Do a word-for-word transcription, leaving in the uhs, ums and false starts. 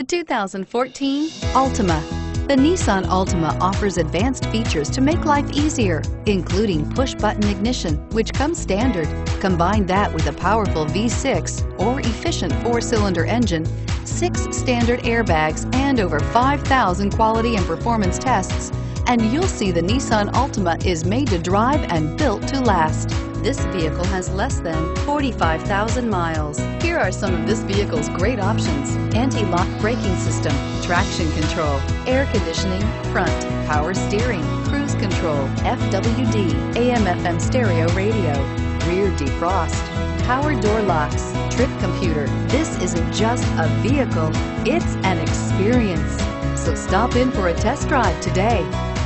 two thousand fourteen Altima. The Nissan Altima offers advanced features to make life easier, including push-button ignition, which comes standard. Combine that with a powerful V six or efficient four-cylinder engine, six standard airbags, and over five thousand quality and performance tests, and you'll see the Nissan Altima is made to drive and built to last. This vehicle has less than forty-five thousand miles. Here are some of this vehicle's great options: anti-lock braking system, traction control, air conditioning, front, power steering, cruise control, F W D, A M F M stereo radio, rear defrost, power door locks, trip computer. This isn't just a vehicle, it's an experience. So stop in for a test drive today.